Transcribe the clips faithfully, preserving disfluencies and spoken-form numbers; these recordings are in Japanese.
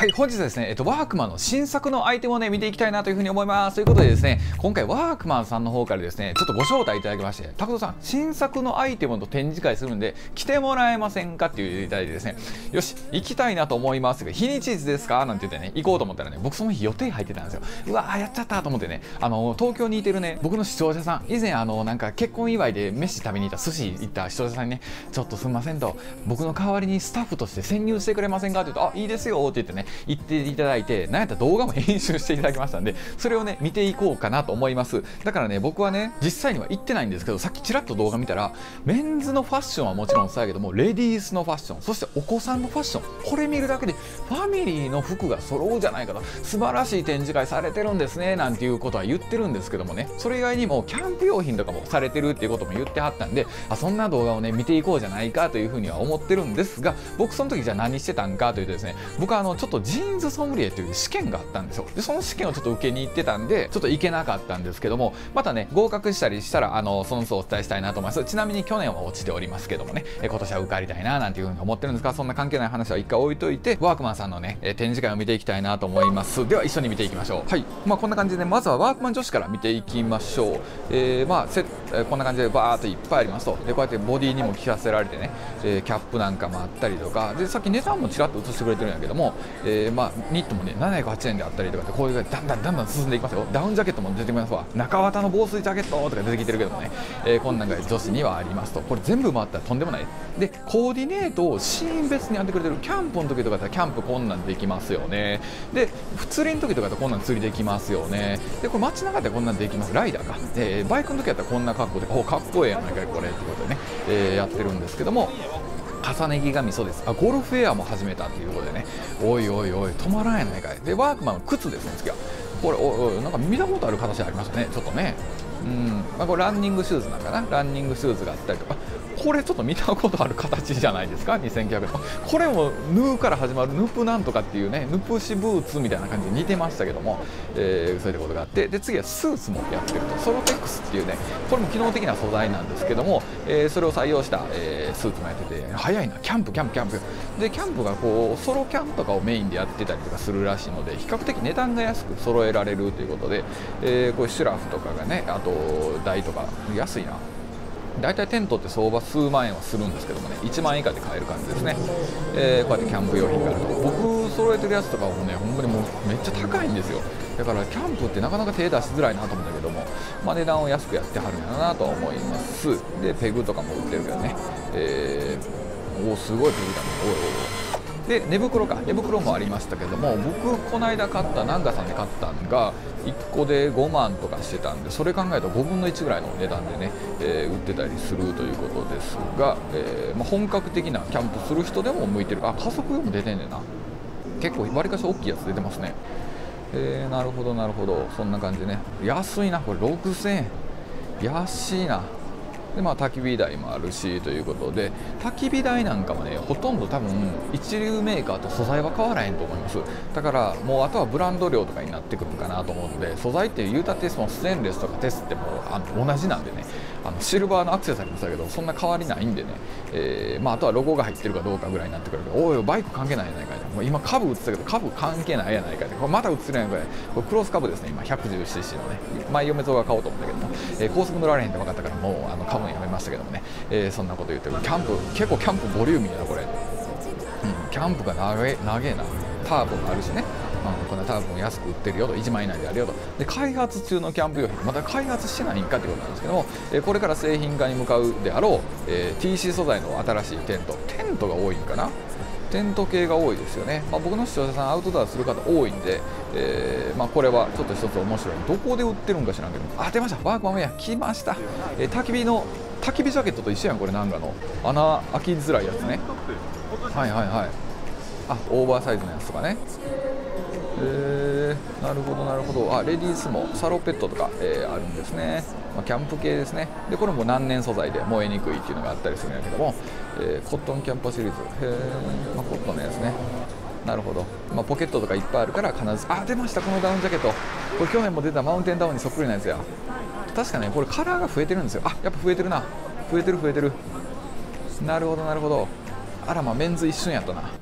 はい、本日はですね、えっと、ワークマンの新作のアイテムをね、見ていきたいなというふうに思います。ということでですね、今回ワークマンさんの方からですね、ちょっとご招待いただきまして、タクトさん、新作のアイテムの展示会するんで、来てもらえませんかっていういただいてですね、よし、行きたいなと思いますが、日にちいつですかなんて言ってね、行こうと思ったらね、僕その日予定入ってたんですよ。うわー、やっちゃったと思ってね、あの、東京にいてるね、僕の視聴者さん、以前あの、なんか結婚祝いで飯食べに行った寿司行った視聴者さんにね、ちょっとすみませんと、僕の代わりにスタッフとして潜入してくれませんかって言うと、あ、いいですよって言ってね、言っていただいて、なんやったら動画も編集していただきましたんで、それをね見ていこうかなと思います。だからね、僕はね実際には行ってないんですけど、さっきちらっと動画見たら、メンズのファッションはもちろんそうやけども、レディースのファッション、そしてお子さんのファッション、これ見るだけでファミリーの服が揃うじゃないかと、素晴らしい展示会されてるんですねなんていうことは言ってるんですけどもね、それ以外にもキャンプ用品とかもされてるっていうことも言ってはったんで、あ、そんな動画をね見ていこうじゃないかというふうには思ってるんですが、僕その時じゃあ何してたんかというとですね、僕はあのちょっとジーンズソムリエという試験があったんですよ。でその試験をちょっと受けに行ってたんで、ちょっと行けなかったんですけども、またね合格したりしたらあのその数をお伝えしたいなと思います。ちなみに去年は落ちておりますけどもね、今年は受かりたいななんていうふうに思ってるんですが、そんな関係ない話は一回置いといて、ワークマンさんのね展示会を見ていきたいなと思います。では一緒に見ていきましょう。はい、まあこんな感じで、ね、まずはワークマン女子から見ていきましょう。えー、まあせ、えー、こんな感じでバーっといっぱいありますと。でこうやってボディにも着させられてね、えー、キャップなんかもあったりとかで、さっき値段もちらっと映してくれてるんやけども、えー、まあニットもねななひゃくはちえんであったりとかで、こういうだんだんだんだん進んでいきますよ。ダウンジャケットも出てきますわ。中綿の防水ジャケットとか出てきてるけどもね、えー、こんなんが女子にはありますと。これ全部回ったらとんでもないで、コーディネートをシーン別にやってくれてる。キャンプの時とかだったらキャンプこんなんできますよね。で釣りの時とかだったらこんなん釣りできますよね。でこれ街中でこんなんできます。ライダーか、えー、バイクの時だったらこんな格好で、おかっこええやないかいこれってことでね、えー、やってるんですけども、重ね着がみそです。あ、ゴルフウェアも始めたということでね、おいおいおい止まらんやないかい。でワークマンの靴ですね、次はこれ、おいおいなんか見たことある形ありましたね、ちょっとね。うん、まあ、これランニングシューズなんかな、ランニングシューズがあったりとか、これちょっと見たことある形じゃないですか、にせんきゅうひゃくえん。これもヌーから始まるヌプなんとかっていうね、ヌプシブーツみたいな感じで似てましたけども、えー、そういうことがあって、で次はスーツもやってると、ソロテックスっていうね、これも機能的な素材なんですけども、えー、それを採用した、えー、スーツもやってて、早いな、キャンプキャンプキャンプで、キャンプがこうソロキャンプとかをメインでやってたりとかするらしいので、比較的値段が安く揃えられるということで、えー、こういうシュラフとかがね、あと台とか安いな。だいたいテントって相場数万円はするんですけどもね、いちまん円以下で買える感じですね。えー、こうやってキャンプ用品があると、僕揃えてるやつとかもね、ほんまにもうめっちゃ高いんですよ。だからキャンプってなかなか手出しづらいなと思うんだけども、まあ、値段を安くやってはるんやなとは思います。でペグとかも売ってるけどね、えー、おおすごいペグだね。おいおいおいで寝袋か、寝袋もありましたけども、僕この間買ったナンガさんで買ったんがいっこでごまんとかしてたんで、それ考えるとごぶんのいちぐらいの値段でね、えー、売ってたりするということですが、えーまあ、本格的なキャンプする人でも向いてる。あ、家族用も出てんねんな。結構わりかし大きいやつ出てますね。えー、なるほどなるほど、そんな感じでね、安いな、これろくせんえん、安いな。でまあ、焚き火台もあるしということで、焚き火台なんかもね、ほとんど多分一流メーカーと素材は変わらへんと思います。だからもうあとはブランド量とかになってくるかなと思うので、素材って言うたってそのステンレスとかテスってもあの同じなんでね、あのシルバーのアクセサリーもそうだけどそんな変わりないんでね、えーまあ、あとはロゴが入ってるかどうかぐらいになってくるけど、おいバイク関係ないやないかい、もう今株売ってたけど株関係ないやないかい、これまた売ってるやないかい、これクロス株ですね、今 ひゃくじゅうシーシー のね、前嫁像が買おうと思ったけども、えー、高速乗られへんって分かったからもうあの株やめましたけどもね、えー、そんなこと言ってる。キャンプ結構キャンプボリューミーやなこれ、うん、キャンプが長え長えな。タープもあるしね、うん、こんなタープも安く売ってるよと、いちまんえん以内であるよと。で開発中のキャンプ用品、まだ開発してないんかってことなんですけども、えー、これから製品化に向かうであろう、えー、ティーシー 素材の新しいテントテントが多いんかな、テント系が多いですよね。まあ、僕の視聴者さんアウトドアする方多いんで、えーまあ、これはちょっと一つ面白い。どこで売ってるんか知らんけど、あ、出ました、ワークマンウェア来ました。えー、焚き火の焚き火ジャケットと一緒やんこれ、なんかの穴開きづらいやつね。はいはいはい、あ、オーバーサイズのやつとかね。えー、なるほどなるほど。あ、レディースもサロペットとか、えー、あるんですね。まあ、キャンプ系ですね。でこれも難燃素材で燃えにくいっていうのがあったりするんやけども、えー、コットンキャンパーシリーズ、へー、まあ、コットンのやつね。なるほど、まあ、ポケットとかいっぱいあるから必ず、あ、出ました、このダウンジャケット、これ去年も出たマウンテンダウンにそっくりなやつや。確かね、これカラーが増えてるんですよ。あ、やっぱ増えてるな、増えてる増えてる。なるほどなるほど。あら、まあメンズ一瞬やったな。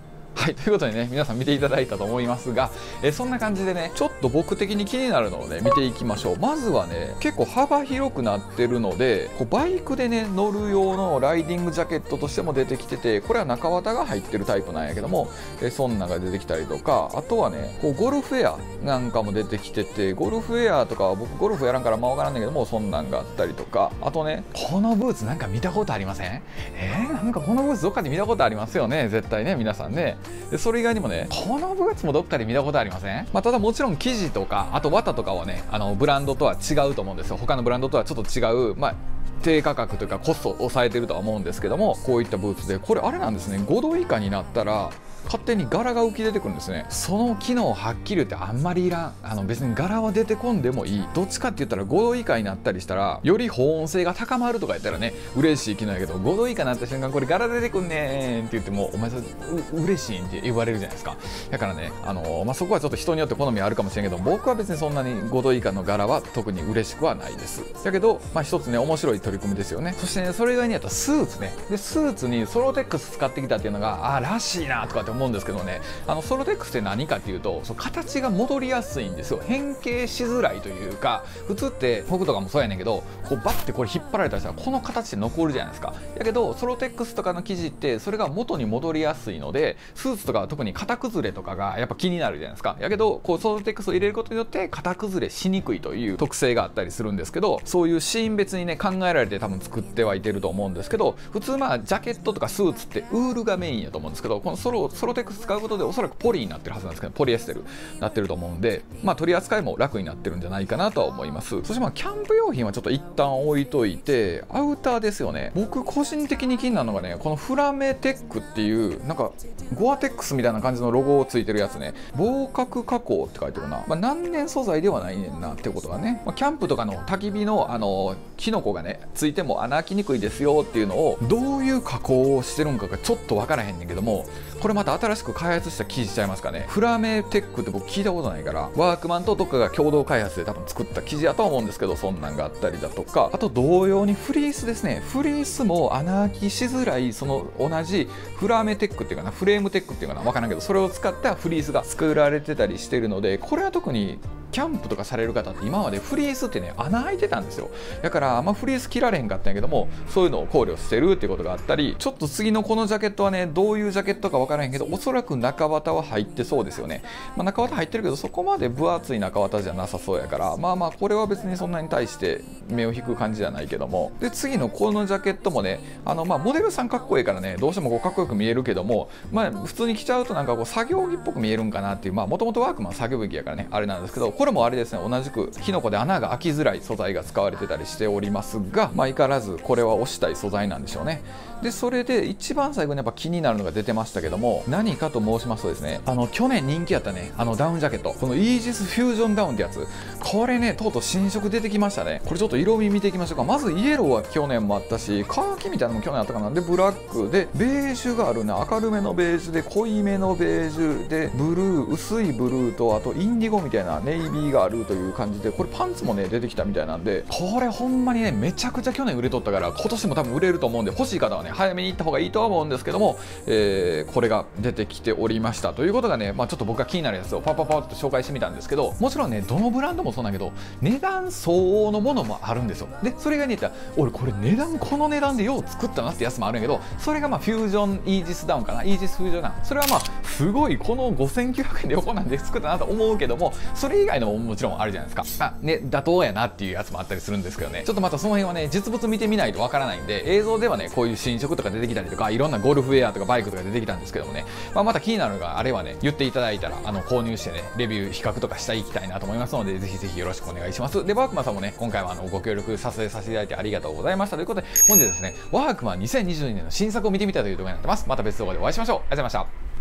はい、ということでね、皆さん見ていただいたと思いますが、えー、そんな感じでね、ちょっと僕的に気になるのをね、見ていきましょう。まずはね、結構幅広くなってるので、こうバイクでね、乗る用のライディングジャケットとしても出てきてて、これは中綿が入ってるタイプなんやけども、えー、そんなが出てきたりとか、あとはね、こうゴルフウェアなんかも出てきてて、ゴルフウェアとかは僕ゴルフやらんからまあわからんねんけども、そんなんがあったりとか、あとね、このブーツなんか見たことありません？えー、なんかこのブーツどっかで見たことありますよね、絶対ね、皆さんね。でそれ以外にもね、このブーツもどっかで見たことありません？まあ、ただもちろん生地とか、あと綿とかはね、あのブランドとは違うと思うんですよ。他のブランドとはちょっと違う、まあ低価格というかコストを抑えてるとは思うんですけども、こういったブーツで、これあれなんですね、ごど以下になったら勝手に柄が浮き出てくるんですね。その機能はっきり言ってあんまりいらん。あの別に柄は出てこんでもいい。どっちかって言ったらごど以下になったりしたらより保温性が高まるとか言ったらね、嬉しい機能やけど、ごど以下になった瞬間これ柄出てくんねーんって言っても、お前それう嬉しいんって言われるじゃないですか。だからね、あのー、まあ、そこはちょっと人によって好みあるかもしれんけど、僕は別にそんなにごど以下の柄は特に嬉しくはないです。だけど、まあ、一つね、面白い取り組みですよね。そしてね、それ以外にあったスーツね。でスーツにソロテックス使ってきたっていうのが、あーらしいなとかって思うんですけどね、あのソロテックスって何かっていうと、そう形が戻りやすいんですよ。変形しづらいというか、普通って僕とかもそうやねんけど、こうバッてこれ引っ張られたりしたらこの形で残るじゃないですか。だけどソロテックスとかの生地ってそれが元に戻りやすいので、スーツとかは特に型崩れとかがやっぱ気になるじゃないですか。やけどこうソロテックスを入れることによって型崩れしにくいという特性があったりするんですけど、そういうシーン別にね考えられて多分作ってはいてると思うんですけど、普通まあジャケットとかスーツってウールがメインやと思うんですけど、このソロソロテックス使うことでおそらくポリになってるはずなんですけど、ポリエステルなってると思うんで、まあ取り扱いも楽になってるんじゃないかなとは思います。そしてまあキャンプ用品はちょっと一旦置いといて、アウターですよね。僕個人的に気になるのがね、このフラメテックっていうなんかゴアテックスみたいな感じのロゴをついてるやつね。防角加工って書いてるな。まあ、難燃素材ではないねんなってことはね、まあ、キャンプとかの焚き火のあのキノコがねついても穴開きにくいですよっていうのをどういう加工をしてるんかがちょっと分からへんねんけども、これまた新しく開発した生地ちゃいますかね。フラメテックって僕聞いたことないから、ワークマンとどっかが共同開発で多分作った生地やと思うんですけど、そんなんがあったりだとか、あと同様にフリースですね。フリースも穴開きしづらい、その同じフラメテックっていうかな、フレームテックっていうかな、分からんけど、それを使ったフリースが作られてたりしてるので、これは特にキャンプとかされる方って今までフリースってね穴開いてたんですよ。だからあんまフリース切られへんかったんやけども、そういうのを考慮してるっていうことがあったり、ちょっと次のこのジャケットはねどういうジャケットか分からへんけど、おそらく中綿は入ってそうですよね。まあ、中綿入ってるけどそこまで分厚い中綿じゃなさそうやから、まあまあこれは別にそんなに対して目を引く感じじゃないけども、で次のこのジャケットもね、あのまあモデルさんかっこいいからね、どうしてもこうかっこよく見えるけども、まあ普通に着ちゃうとなんかこう作業着っぽく見えるんかなっていう、まあもともとワークマン作業着やからねあれなんですけど、これもあれですね、同じくキノコで穴が開きづらい素材が使われてたりしておりますが、まあ相変わらずこれは推したい素材なんでしょうね。でそれで一番最後にやっぱ気になるのが出てましたけども、何かと申しますとですね、あの去年人気やったねあのダウンジャケット、このイージスフュージョンダウンってやつ、これねとうとう新色出てきましたね。これちょっと色味見ていきましょうか。まずイエローは去年もあったし、カーキみたいなのも去年あったかな。でブラックでベージュがあるね、明るめのベージュで濃いめのベージュでブルー、薄いブルーとあとインディゴみたいなネイビーがあるという感じで、これパンツもね出てきたみたいなんで、これほんまにねめちゃくちゃ去年売れとったから今年も多分売れると思うんで、欲しい方はね早めに行った方がいいとは思うんですけども、えー、これが出てきておりましたということがね、まあ、ちょっと僕が気になるやつをパッパッパッと紹介してみたんですけど、もちろんねどのブランドもそうなんだけど値段相応のものもあるんですよ。でそれがね言ったら、俺これ値段この値段でよう作ったなってやつもあるんやけど、それがまあフュージョンイージスダウンかな、イージスフュージョンダウン、それはまあすごいこのごせんきゅうひゃくえんで横なんで作ったなと思うけども、それ以外のももちろんあるじゃないですか。あね妥当やなっていうやつもあったりするんですけどね、ちょっとまたその辺はね実物見てみないとわからないんで、映像ではねこういう新色とか出てきたりとか、いろんなゴルフウェアとかバイクとか出てきたんですけどもね、まあ、また気になるのがあれはね言っていただいたらあの購入してねレビュー比較とかしていきたいなと思いますので、ぜひぜひよろしくお願いします。でワークマンさんもね今回はあのご協力させさせていただいてありがとうございましたということで、本日ですねワークマンにせんにじゅうにねんの新作を見てみたという動画になってます。また別動画でお会いしましょう。ありがとうございました。